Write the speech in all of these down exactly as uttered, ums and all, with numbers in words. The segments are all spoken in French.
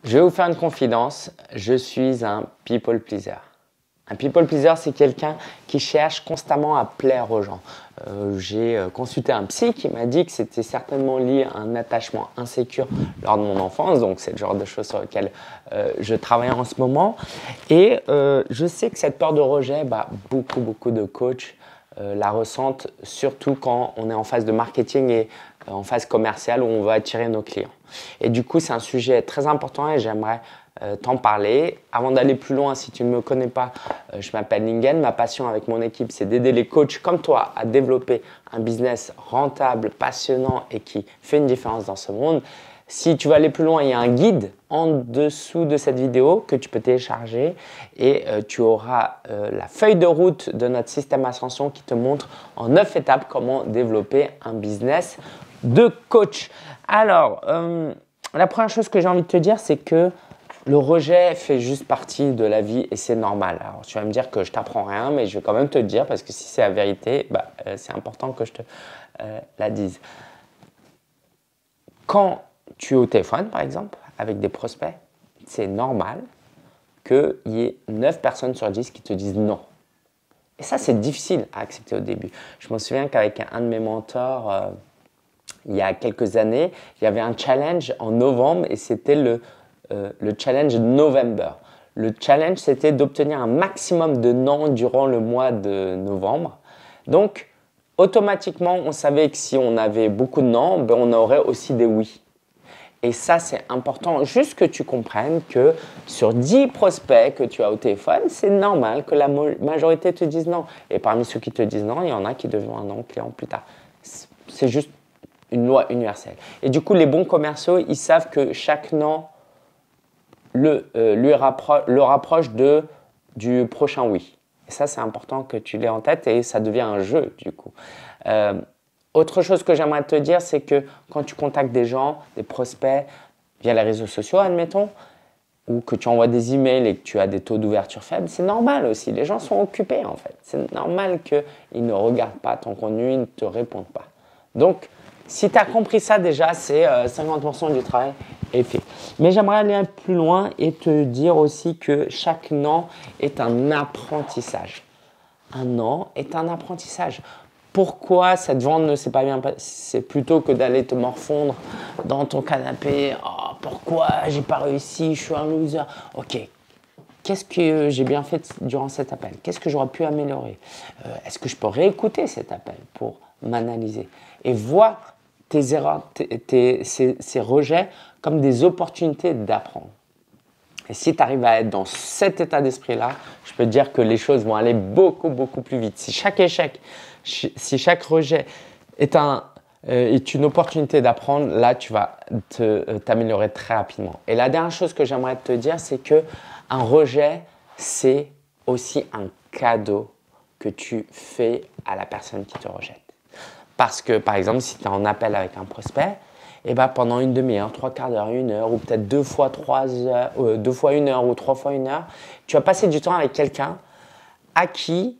Je vais vous faire une confidence, je suis un people pleaser. Un people pleaser, c'est quelqu'un qui cherche constamment à plaire aux gens. Euh, J'ai consulté un psy qui m'a dit que c'était certainement lié à un attachement insécure lors de mon enfance. Donc, c'est le genre de choses sur lesquelles euh, je travaille en ce moment. Et euh, je sais que cette peur de rejet, bah, beaucoup, beaucoup de coachs euh, la ressentent, surtout quand on est en phase de marketing et euh, en phase commerciale où on veut attirer nos clients. Et du coup, c'est un sujet très important et j'aimerais euh, t'en parler. Avant d'aller plus loin, si tu ne me connais pas, euh, je m'appelle Lingen. Ma passion avec mon équipe, c'est d'aider les coachs comme toi à développer un business rentable, passionnant et qui fait une différence dans ce monde. Si tu veux aller plus loin, il y a un guide en dessous de cette vidéo que tu peux télécharger et euh, tu auras euh, la feuille de route de notre système Ascension qui te montre en neuf étapes comment développer un business de coach. Alors, euh, la première chose que j'ai envie de te dire, c'est que le rejet fait juste partie de la vie et c'est normal. Alors, tu vas me dire que je t'apprends rien, mais je vais quand même te le dire parce que si c'est la vérité, bah, euh, c'est important que je te euh, la dise. Quand tu es au téléphone, par exemple, avec des prospects, c'est normal qu'il y ait neuf personnes sur dix qui te disent non. Et ça, c'est difficile à accepter au début. Je me souviens qu'avec un de mes mentors, euh, il y a quelques années, il y avait un challenge en novembre et c'était le, euh, le challenge November. Le challenge, c'était d'obtenir un maximum de non durant le mois de novembre. Donc, automatiquement, on savait que si on avait beaucoup de non, ben, on aurait aussi des oui. Et ça, c'est important, juste que tu comprennes que sur dix prospects que tu as au téléphone, c'est normal que la majorité te dise non. Et parmi ceux qui te disent non, il y en a qui deviendront un non client plus tard. C'est juste une loi universelle. Et du coup, les bons commerciaux, ils savent que chaque non le, euh, lui rappro le rapproche de, du prochain oui. Et ça, c'est important que tu l'aies en tête et ça devient un jeu du coup. Euh, autre chose que j'aimerais te dire, c'est que quand tu contactes des gens, des prospects via les réseaux sociaux, admettons, ou que tu envoies des emails et que tu as des taux d'ouverture faibles, c'est normal aussi. Les gens sont occupés en fait. C'est normal qu'ils ne regardent pas ton contenu, ils ne te répondent pas. Donc, si tu as compris ça déjà, c'est euh, cinquante pour cent du travail est fait. Mais j'aimerais aller un peu plus loin et te dire aussi que chaque non est un apprentissage. Un non est un apprentissage. Pourquoi cette vente ne s'est pas bien passée? C'est plutôt que d'aller te morfondre dans ton canapé. Oh, pourquoi j'ai pas réussi? Je suis un loser. Ok. Qu'est-ce que j'ai bien fait durant cet appel? Qu'est-ce que j'aurais pu améliorer? euh, Est-ce que je peux réécouter cet appel pour m'analyser et voir tes erreurs, tes, tes, ces, ces rejets comme des opportunités d'apprendre? Et si tu arrives à être dans cet état d'esprit-là, je peux te dire que les choses vont aller beaucoup, beaucoup plus vite. Si chaque échec, si chaque rejet est, un, euh, est une opportunité d'apprendre, là, tu vas t'améliorer très rapidement. Et la dernière chose que j'aimerais te dire, c'est que un rejet, c'est aussi un cadeau que tu fais à la personne qui te rejette. Parce que, par exemple, si tu es en appel avec un prospect, et ben pendant une demi-heure, trois quarts d'heure, une heure, ou peut-être deux fois trois heures, euh, deux fois une heure ou trois fois une heure, tu vas passer du temps avec quelqu'un à qui,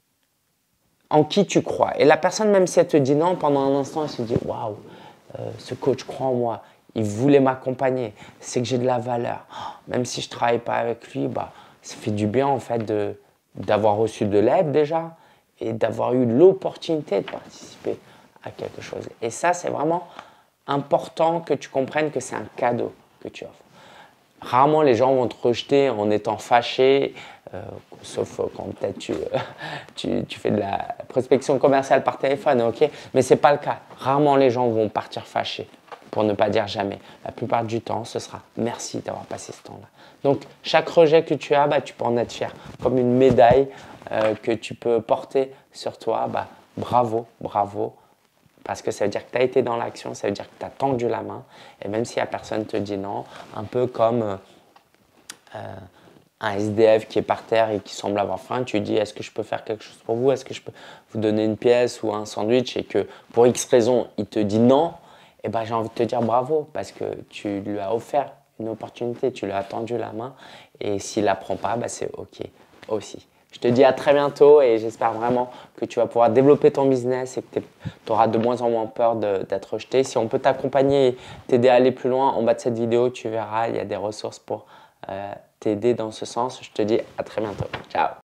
en qui tu crois. Et la personne, même si elle te dit non, pendant un instant, elle se dit waouh, euh, ce coach croit en moi, il voulait m'accompagner, c'est que j'ai de la valeur. Oh, même si je travaille pas avec lui, bah ça fait du bien en fait de d'avoir reçu de l'aide déjà et d'avoir eu l'opportunité de participer à quelque chose. Et ça, c'est vraiment important que tu comprennes que c'est un cadeau que tu offres. Rarement les gens vont te rejeter en étant fâchés, euh, sauf quand peut-être tu, euh, tu, tu fais de la prospection commerciale par téléphone, ok? Mais ce n'est pas le cas. Rarement les gens vont partir fâchés, pour ne pas dire jamais. La plupart du temps, ce sera merci d'avoir passé ce temps-là. Donc, chaque rejet que tu as, bah, tu peux en être fier. Comme une médaille euh, que tu peux porter sur toi, bah, bravo, bravo. Parce que ça veut dire que tu as été dans l'action, ça veut dire que tu as tendu la main. Et même si la personne te dit non, un peu comme euh, un S D F qui est par terre et qui semble avoir faim, tu dis est-ce que je peux faire quelque chose pour vous? Est-ce que je peux vous donner une pièce ou un sandwich? Et que pour X raison, il te dit non, et ben, j'ai envie de te dire bravo parce que tu lui as offert une opportunité, tu lui as tendu la main. Et s'il ne la prend pas, ben, c'est OK aussi. Je te dis à très bientôt et j'espère vraiment que tu vas pouvoir développer ton business et que tu auras de moins en moins peur d'être rejeté. Si on peut t'accompagner et t'aider à aller plus loin, en bas de cette vidéo, tu verras, il y a des ressources pour euh, t'aider dans ce sens. Je te dis à très bientôt. Ciao.